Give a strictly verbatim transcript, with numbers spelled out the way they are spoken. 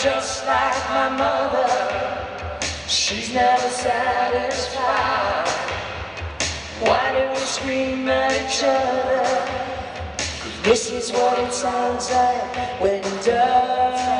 just like my mother, she's never satisfied. Why do we scream at each other? 'Cause this is what it sounds like when it does.